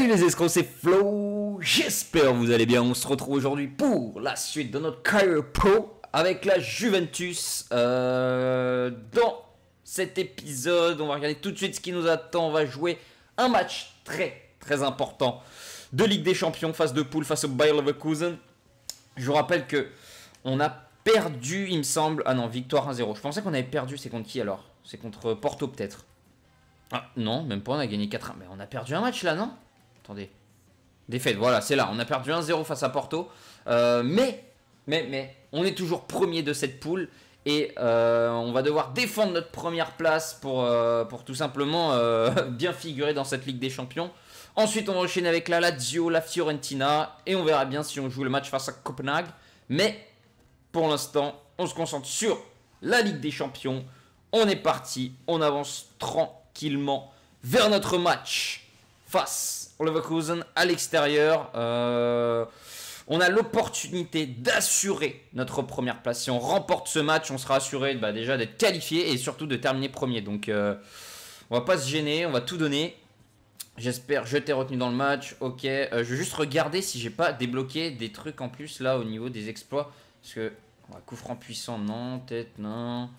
les escrocs, c'est Flo, j'espère que vous allez bien. On se retrouve aujourd'hui pour la suite de notre Career Pro avec la Juventus. Dans cet épisode, on va regarder tout de suite ce qui nous attend. On va jouer un match très important de Ligue des Champions, phase de poule face au Bayer Leverkusen. Je vous rappelle que on a perdu, il me semble. Ah non, victoire 1-0. Je pensais qu'on avait perdu, c'est contre qui alors? C'est contre Porto peut-être. Ah non, même pas, on a gagné 4-1. Mais on a perdu un match là, non? Attendez. Défaite, voilà, c'est là. On a perdu 1-0 face à Porto. Mais, on est toujours premier de cette poule. Et on va devoir défendre notre première place pour tout simplement bien figurer dans cette Ligue des Champions. Ensuite, on va enchaîner avec la Lazio, la Fiorentina. Et on verra bien si on joue le match face à Copenhague. Mais pour l'instant, on se concentre sur la Ligue des Champions. On est parti, on avance tranquillement vers notre match face au Leverkusen à l'extérieur. On a l'opportunité d'assurer notre première place. Si on remporte ce match, on sera assuré déjà d'être qualifié et surtout de terminer premier. Donc on va pas se gêner, on va tout donner. J'espère, je t'ai retenu dans le match. Ok, je vais juste regarder si j'ai pas débloqué des trucs en plus là au niveau des exploits. Parce que coup franc puissant, non, tête, non.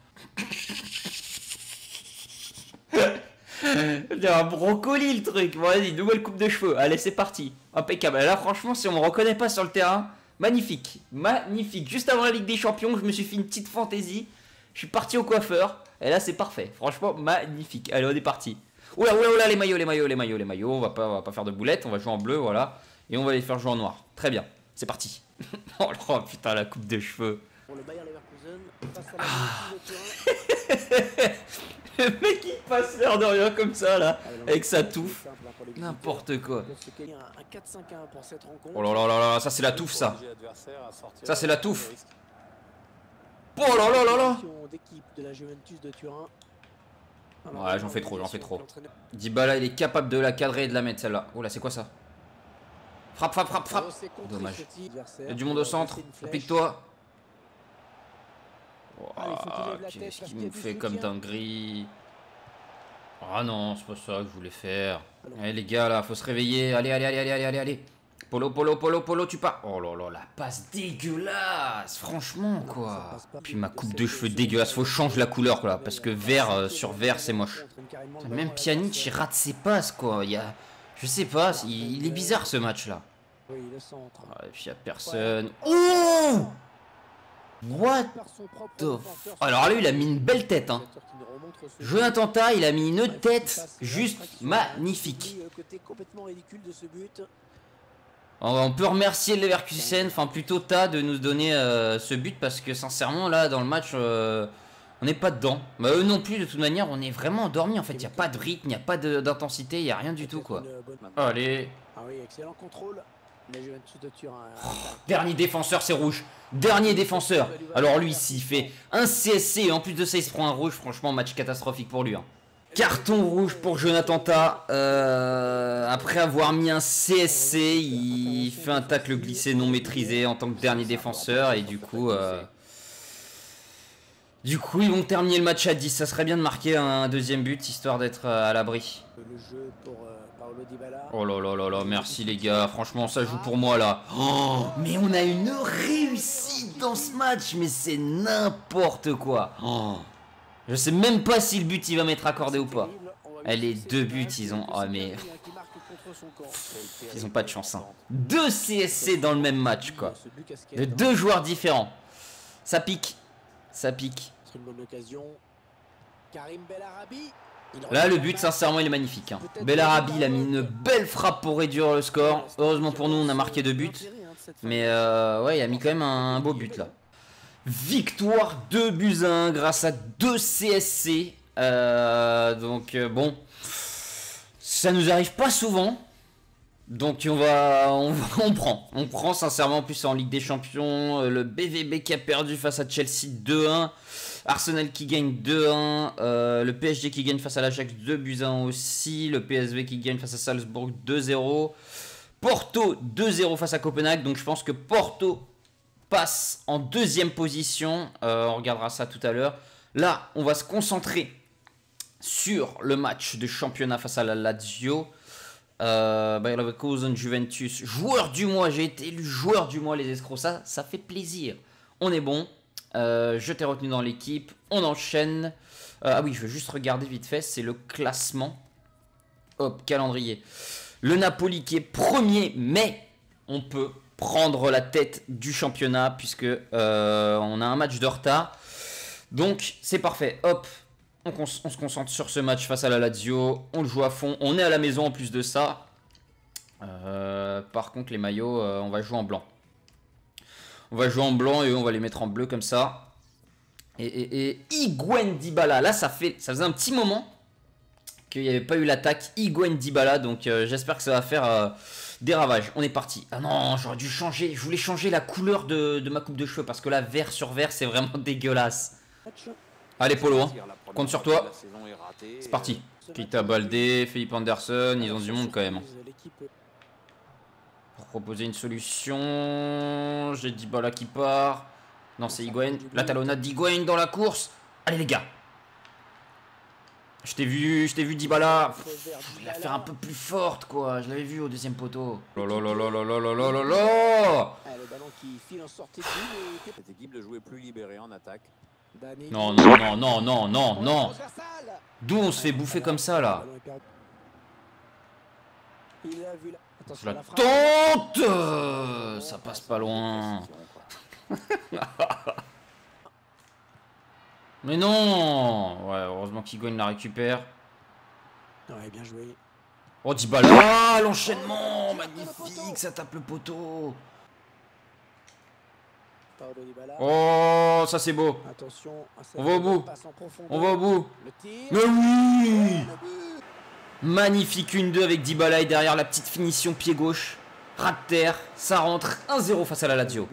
C'est un brocoli le truc. Bon, vas-y, nouvelle coupe de cheveux. Allez, c'est parti. Impeccable. Là, franchement, si on me reconnaît pas sur le terrain, magnifique. Magnifique. Juste avant la Ligue des Champions, je me suis fait une petite fantaisie. Je suis parti au coiffeur. Et là, c'est parfait. Franchement, magnifique. Allez, on est parti. Oula, les maillots. On va pas faire de boulettes. On va jouer en bleu, voilà. Et on va les faire jouer en noir. Très bien. C'est parti. Oh putain, la coupe de cheveux. Pour le Bayer Leverkusen, face à la le mec il passe l'air de rien comme ça là, avec sa touffe. N'importe quoi. Oh là là, ça c'est la touffe ça. Ça c'est la touffe. Oh là là. Ouais, j'en fais trop. Dybala il est capable de la cadrer et de la mettre celle-là. Oh là, c'est quoi ça? Frappe. Dommage. Il y a du monde au centre. Applique-toi. Qu'est-ce qu'il me fait comme dinguerie? Ah non, c'est pas ça que je voulais faire. Allez les gars là, faut se réveiller. Allez. Polo, tu pars. Oh là là, la passe dégueulasse. Franchement quoi. Puis ma coupe de cheveux dégueulasse. Faut changer la couleur là, parce que vert sur vert c'est moche. Même Pjanic il rate ses passes quoi. Je sais pas, il est bizarre ce match là. Et puis y'a personne. Oh! What the f... Alors là, il a mis une belle tête. Hein. Jonathan Tah, il a mis une tête juste magnifique. On peut remercier le Leverkusen, enfin plutôt Tah, de nous donner ce but parce que sincèrement, là, dans le match, on n'est pas dedans. Bah, eux non plus, de toute manière, on est vraiment endormis. En fait, il n'y a pas de rythme, il n'y a pas d'intensité, il n'y a rien du tout, quoi. Allez. Ah oui, excellent contrôle. Dernier défenseur, c'est rouge. Dernier défenseur. Alors lui, s'il fait un CSC et en plus de ça, il se prend un rouge. Franchement, match catastrophique pour lui. Hein. Carton rouge pour Jonathan Tah. Après avoir mis un CSC, il fait un tacle glissé non maîtrisé en tant que dernier défenseur. Et du coup, ils vont terminer le match à 10. Ça serait bien de marquer un deuxième but, histoire d'être à l'abri. Oh là, merci les gars. Franchement, ça joue pour moi là. Oh, mais on a une réussite dans ce match. Mais c'est n'importe quoi. Oh. Je sais même pas si le but il va m'être accordé ou pas. Les deux buts, ils ont... Oh mais... Ils ont pas de chance. Hein. 2 CSC dans le même match quoi. De 2 joueurs différents. Ça pique. Là, le but, sincèrement, il est magnifique. Hein. Bellarabi, il a mis une belle frappe pour réduire le score. Heureusement pour nous, on a marqué 2 buts. Mais ouais, il a mis quand même un beau but là. Victoire 2-1 grâce à 2 CSC. Donc bon, ça nous arrive pas souvent. Donc on prend sincèrement. En plus en Ligue des Champions, le BVB qui a perdu face à Chelsea 2-1. Arsenal qui gagne 2-1, le PSG qui gagne face à l'Ajax 2-1 aussi, le PSV qui gagne face à Salzbourg 2-0, Porto 2-0 face à Copenhague, donc je pense que Porto passe en deuxième position, on regardera ça tout à l'heure. Là, on va se concentrer sur le match de championnat face à la Lazio. Bayer Leverkusen, Juventus, joueur du mois. J'ai été élu joueur du mois, les escrocs. Ça fait plaisir. On est bon. Je t'ai retenu dans l'équipe. On enchaîne. Ah oui, je veux juste regarder vite fait. C'est le classement. Hop, calendrier. Le Napoli qui est premier, mais on peut prendre la tête du championnat puisque on a un match de retard. Donc, c'est parfait. Hop, on se concentre sur ce match face à la Lazio. On le joue à fond. On est à la maison en plus de ça. Par contre, les maillots, on va jouer en blanc. On va jouer en blanc et on va les mettre en bleu comme ça. Et Higuaín Dybala. Là, ça faisait un petit moment qu'il n'y avait pas eu l'attaque Higuaín Dybala. Donc, j'espère que ça va faire des ravages. On est parti. Ah non, j'aurais dû changer. Je voulais changer la couleur de ma coupe de cheveux parce que là, vert sur vert, c'est vraiment dégueulasse. Allez, Polo, hein. Compte sur toi. C'est parti. Keita Baldé, Philippe Anderson, ils ont du monde quand même. Pour proposer une solution, j'ai Dybala qui part. Non, c'est Higuaín. La talonnade d'Higuaín dans la course. Allez, les gars. Je t'ai vu Dybala. Je vais la faire un peu plus forte, quoi. Je l'avais vu au deuxième poteau. Lolololololololololo. Le ballon qui file en sortie de but. Cette équipe de jouer plus libérée en attaque. Non. D'où on se fait bouffer comme ça, là? La tente. Ça passe pas loin. Mais non. Ouais, heureusement qu'Higuaín la récupère. Ouais, bien joué. Oh, Dybala, l'enchaînement, magnifique, ça tape le poteau. Oh, ça c'est beau. On va au bout. On va au bout. Mais oui. Magnifique 1-2 avec Dybala et derrière la petite finition pied gauche. Ras de terre, ça rentre 1-0 face à la Lazio.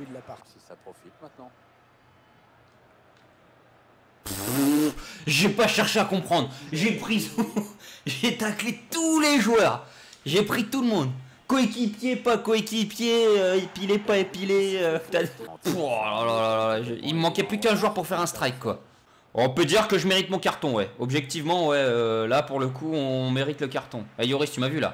J'ai pas cherché à comprendre. J'ai pris... J'ai taclé tous les joueurs. J'ai pris tout le monde. Coéquipier, pas coéquipier, épilé, pas épilé. Il me manquait plus qu'un joueur pour faire un strike, quoi. On peut dire que je mérite mon carton, ouais. Objectivement, ouais, là, pour le coup, on mérite le carton. Ah, Yoris, tu m'as vu, là?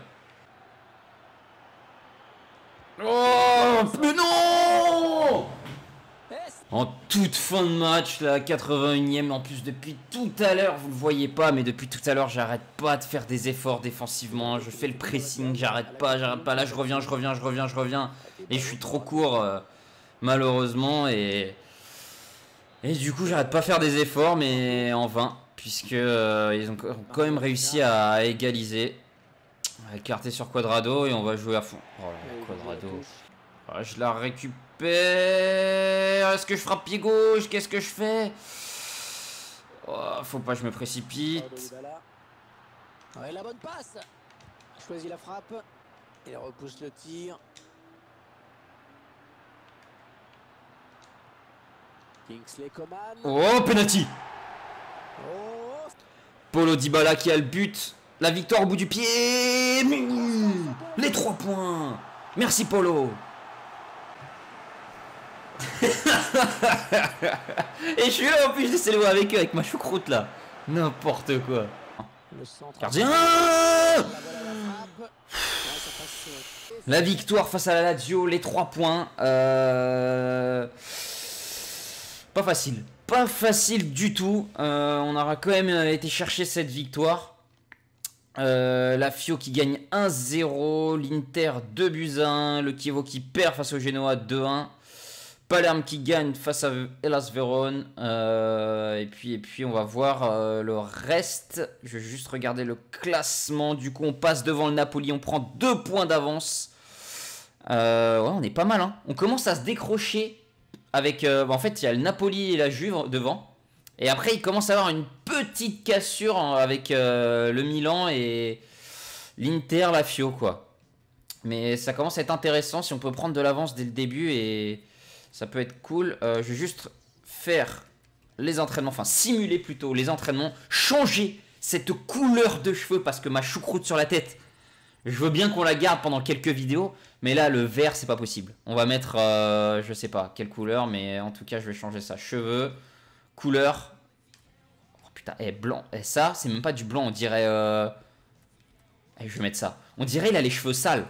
Oh, mais non! En toute fin de match, là, 81ème, en plus depuis tout à l'heure, vous le voyez pas, mais depuis tout à l'heure, j'arrête pas de faire des efforts défensivement, je fais le pressing, j'arrête pas, là je reviens, et je suis trop court, malheureusement, et du coup, j'arrête pas de faire des efforts, mais en vain, puisque ils ont quand même réussi à égaliser. On va écarter sur Cuadrado, et on va jouer à fond. Oh là, Cuadrado. Ah, je la récupère. Est-ce que je frappe pied gauche? Qu'est-ce que je fais? Oh, faut pas que je me précipite. Ouais, la bonne passe. Choisit la frappe. Il repousse le tir. Kingsley Coman. Oh, penalty. Oh. Paulo Dybala qui a le but. La victoire au bout du pied. Les 3 points. Merci Paulo. Et je suis là en plus, j'essaie de voir avec eux avec ma choucroute là. N'importe quoi. Gardien. La victoire face à la Lazio, les 3 points. Pas facile. Pas facile du tout. On aura quand même été chercher cette victoire. La Fio qui gagne 1-0. L'Inter 2-1. Le Chievo qui perd face au Genoa 2-1. Palerme qui gagne face à Hellas Vérone. Et puis on va voir le reste. Je vais juste regarder le classement. Du coup on passe devant le Napoli. On prend 2 points d'avance. Ouais, on est pas mal, hein. On commence à se décrocher. Avec, en fait il y a le Napoli et la Juve devant. Et après il commence à avoir une petite cassure avec le Milan et l'Inter, la Fio, quoi. Mais ça commence à être intéressant si on peut prendre de l'avance dès le début et... ça peut être cool. Je vais juste faire les entraînements, enfin simuler plutôt les entraînements. Changer cette couleur de cheveux parce que ma choucroute sur la tête, je veux bien qu'on la garde pendant quelques vidéos. Mais là, le vert, c'est pas possible. On va mettre, je sais pas quelle couleur, mais en tout cas, je vais changer ça. Cheveux, couleur. Oh putain, blanc. Et ça, c'est même pas du blanc, on dirait... Allez, je vais mettre ça. On dirait il a les cheveux sales.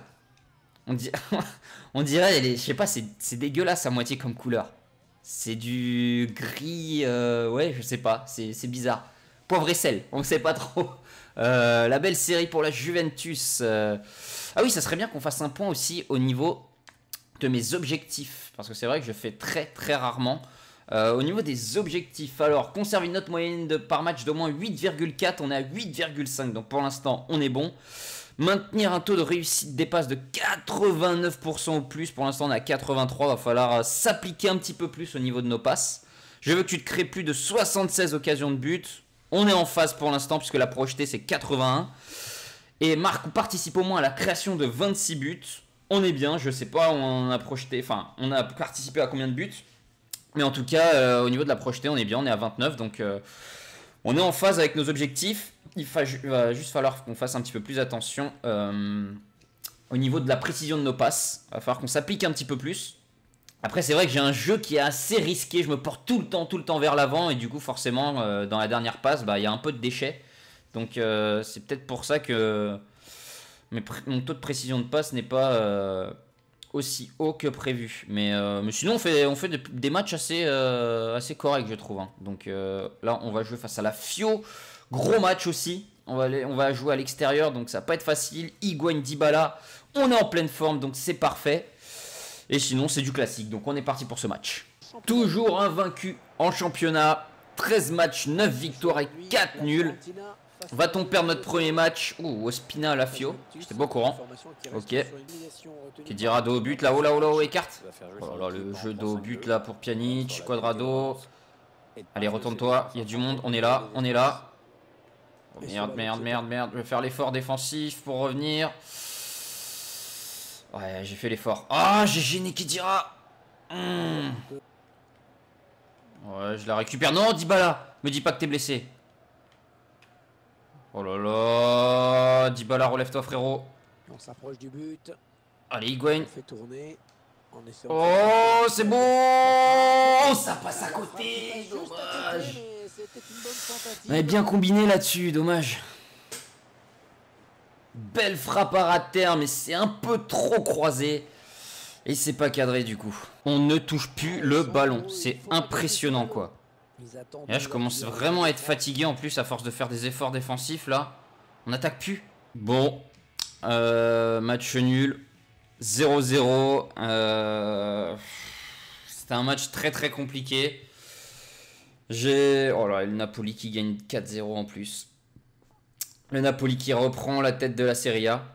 On dirait, je sais pas, c'est dégueulasse à moitié comme couleur. C'est du gris, ouais, je sais pas, c'est bizarre. Poivre et sel, on sait pas trop. La belle série pour la Juventus. Ah oui, ça serait bien qu'on fasse un point aussi au niveau de mes objectifs. Parce que c'est vrai que je fais très très rarement. Au niveau des objectifs, alors, conserver une note moyenne par match d'au moins 8,4, on est à 8,5. Donc pour l'instant, on est bon. Maintenir un taux de réussite des passes de 89% ou plus. Pour l'instant, on est à 83. Va falloir s'appliquer un petit peu plus au niveau de nos passes. Je veux que tu te crées plus de 76 occasions de but. On est en phase pour l'instant puisque la projetée, c'est 81. Et marque ou participe au moins à la création de 26 buts. On est bien. Je sais pas, on a projeté, enfin, on a participé à combien de buts. Mais en tout cas, au niveau de la projetée, on est bien. On est à 29. Donc, on est en phase avec nos objectifs. Il va juste falloir qu'on fasse un petit peu plus attention au niveau de la précision de nos passes. Il va falloir qu'on s'applique un petit peu plus. Après, c'est vrai que j'ai un jeu qui est assez risqué. Je me porte tout le temps vers l'avant. Et du coup, forcément, dans la dernière passe, il y a un peu de déchets. Donc, c'est peut-être pour ça que mon taux de précision de passe n'est pas aussi haut que prévu. Mais sinon, on fait des matchs assez corrects, je trouve. Hein. Donc là, on va jouer face à la Fio. Gros match aussi. On va jouer à l'extérieur, donc ça va pas être facile. Higuaín, Dybala, on est en pleine forme, donc c'est parfait. Et sinon, c'est du classique. Donc on est parti pour ce match. Toujours invaincu en championnat. 13 matchs, 9 victoires et 4 nuls. Va-t-on perdre notre premier match? Ouh, Ospina à la Fio. J'étais pas au courant. Ok. Qui dira dos au but là, oh, écarte. Oh là là, le jeu dos au but là pour Pjanic. Quadrado. Allez, retourne-toi. Il y a du monde. On est là. Oh, merde. Je vais faire l'effort défensif pour revenir. Ouais, j'ai fait l'effort. Ah, j'ai gêné qui dira. Ouais, je la récupère. Non, Dybala. Me dis pas que t'es blessé. Oh là là. Dybala, relève-toi, frérot. On s'approche du but. Allez, Higuaín. Oh, c'est bon. Ça passe à côté. Dommage. On avait bien combiné là-dessus, dommage. Belle frappe à ras de terre, mais c'est un peu trop croisé. Et c'est pas cadré du coup. On ne touche plus le ballon. C'est impressionnant quoi. Et là je commence vraiment à être fatigué en plus à force de faire des efforts défensifs là. On n'attaque plus. Bon. Match nul. 0-0. C'était un match très très compliqué. Oh là, le Napoli qui gagne 4-0 en plus. Le Napoli qui reprend la tête de la Serie A.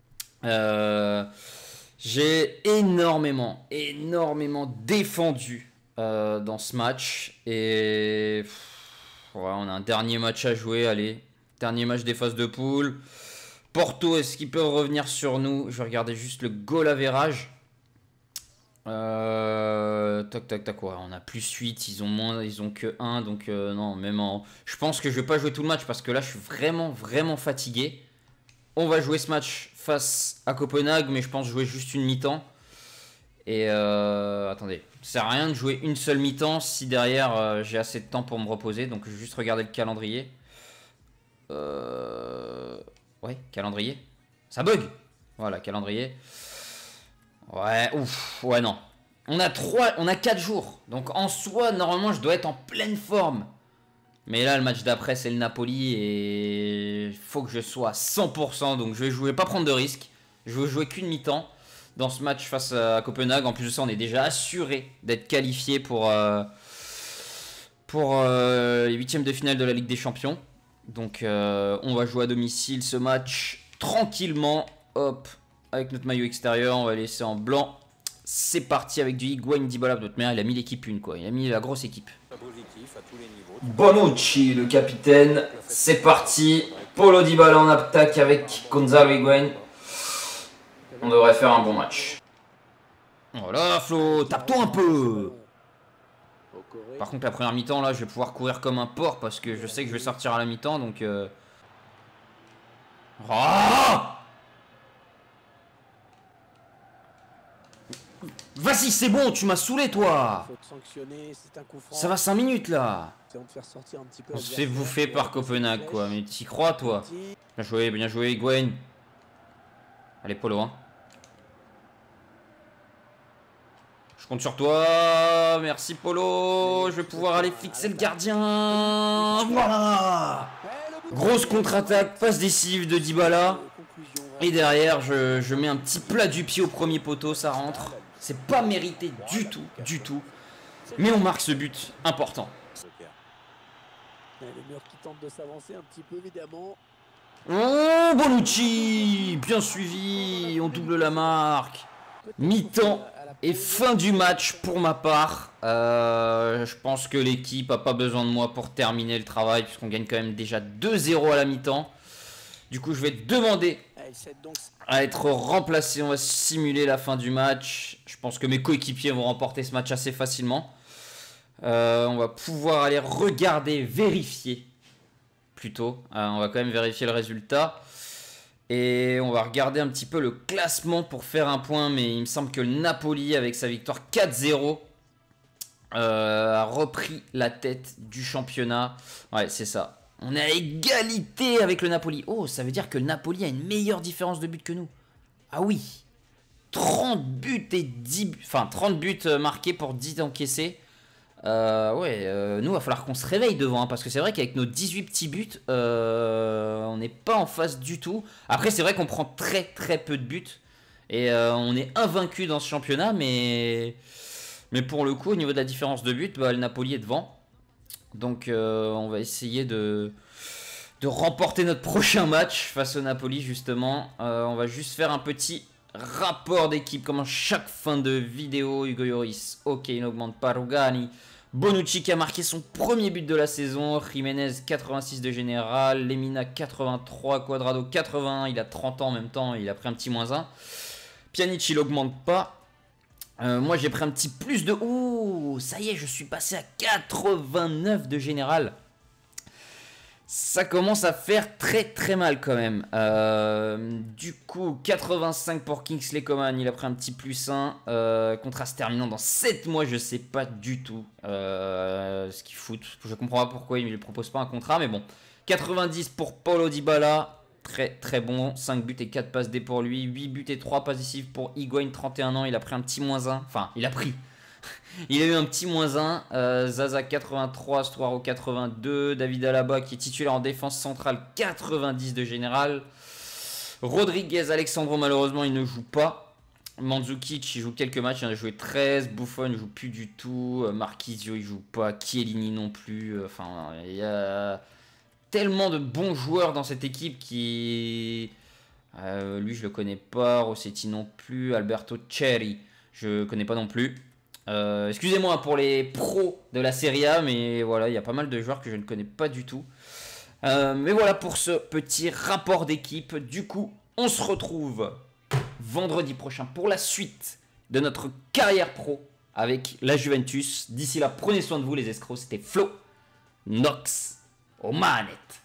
J'ai énormément défendu dans ce match. Et ouais, on a un dernier match à jouer. Allez, dernier match des phases de poule. Porto, est-ce qu'ils peuvent revenir sur nous? Je vais regarder juste le goal average. Tac, ouais, on a plus 8, ils ont que 1, donc non, même en... Je pense que je vais pas jouer tout le match parce que là je suis vraiment fatigué. On va jouer ce match face à Copenhague, mais je pense jouer juste une mi-temps. Et attendez, ça sert à rien de jouer une seule mi-temps si derrière j'ai assez de temps pour me reposer, donc je vais juste regarder le calendrier. Ouais, calendrier. Ça bug. Voilà, calendrier. Ouais, ouf, ouais, non. On a 4 jours. Donc en soi, normalement, je dois être en pleine forme. Mais là, le match d'après, c'est le Napoli. Et il faut que je sois à 100%. Donc je vais pas prendre de risques. Je vais jouer qu'une mi-temps dans ce match face à Copenhague. En plus de ça, on est déjà assuré d'être qualifié pour les huitièmes de finale de la Ligue des Champions. Donc on va jouer à domicile ce match tranquillement. Hop. Avec notre maillot extérieur, on va laisser en blanc. C'est parti avec du Higuaín, Dybala. De toute manière, il a mis l'équipe une quoi. Il a mis la grosse équipe. Bonucci, le capitaine. C'est parti. Paulo Dybala en attaque avec Gonzalo Higuaín. On devrait faire un bon match. Voilà, Flo, tape-toi un peu. Par contre, la première mi-temps, là, je vais pouvoir courir comme un porc parce que je sais que je vais sortir à la mi-temps, donc... Oh! Vas-y, c'est bon, tu m'as saulé, toi. Ça va 5 minutes, là. On se fait bouffer par Copenhague, quoi. Mais t'y crois, toi? Bien joué, Higuaín. Allez, Polo, hein. Je compte sur toi. Merci, Polo. Je vais pouvoir aller fixer le gardien. Voilà. Grosse contre-attaque, passe décisive de Dybala. Et derrière, je mets un petit plat du pied au premier poteau, ça rentre. C'est pas mérité du tout, du tout. Mais on marque ce but important. Le mur qui tente de s'avancer un petit peu, évidemment. Oh, Bonucci, bien suivi, on double la marque. Mi-temps et fin du match pour ma part. Je pense que l'équipe n'a pas besoin de moi pour terminer le travail, puisqu'on gagne quand même déjà 2-0 à la mi-temps. Du coup, je vais demander à être remplacé. On va simuler la fin du match. Je pense que mes coéquipiers vont remporter ce match assez facilement. On va pouvoir aller regarder, vérifier plutôt. On va quand même vérifier le résultat. Et on va regarder un petit peu le classement pour faire un point. Mais il me semble que le Napoli, avec sa victoire 4-0, a repris la tête du championnat. Ouais, c'est ça. On est à égalité avec le Napoli. Oh, ça veut dire que le Napoli a une meilleure différence de but que nous. Ah oui. 30 buts et 10 buts. Enfin, 30 buts marqués pour 10 encaissés. Nous, il va falloir qu'on se réveille devant. Hein, parce que c'est vrai qu'avec nos 18 petits buts, on n'est pas en face du tout. Après, c'est vrai qu'on prend très très peu de buts. Et on est invaincu dans ce championnat. Mais pour le coup, au niveau de la différence de but, le Napoli est devant. Donc on va essayer de remporter notre prochain match face au Napoli justement. On va juste faire un petit rapport d'équipe comme à chaque fin de vidéo. Hugo Lloris, ok, il n'augmente pas. Rugani, Bonucci qui a marqué son premier but de la saison. Jiménez 86 de général. Lemina 83, Cuadrado 81. Il a 30 ans en même temps, il a pris un petit -1. Pjanic il n'augmente pas. Moi j'ai pris un petit plus de... Ouh, ça y est, je suis passé à 89 de général. Ça commence à faire très très mal quand même. Du coup, 85 pour Kingsley Coman, il a pris un petit +1. Contrat se terminant dans 7 mois, je sais pas du tout ce qu'ils foutent. Je comprends pas pourquoi ils ne lui proposent pas un contrat, mais bon. 90 pour Paulo Dybala. Très très bon, 5 buts et 4 passes D pour lui, 8 buts et 3 passes décisives pour Higuain, 31 ans, il a pris un petit -1, enfin il a pris, il a eu un petit -1, Zaza 83, Stuaro 82, David Alaba qui est titulaire en défense centrale 90 de général, Rodriguez, Alexandro malheureusement il ne joue pas, Mandzukic il joue quelques matchs, il en a joué 13, Buffon il joue plus du tout, Marquisio il joue pas, Chiellini non plus, enfin il y a... tellement de bons joueurs dans cette équipe qui... lui, je le connais pas. Rossetti non plus. Alberto Cherry, je connais pas non plus. Excusez-moi pour les pros de la Serie A, mais voilà, il y a pas mal de joueurs que je ne connais pas du tout. Mais voilà pour ce petit rapport d'équipe. Du coup, on se retrouve vendredi prochain pour la suite de notre carrière pro avec la Juventus. D'ici là, prenez soin de vous les escrocs. C'était Flo Nox aux manettes.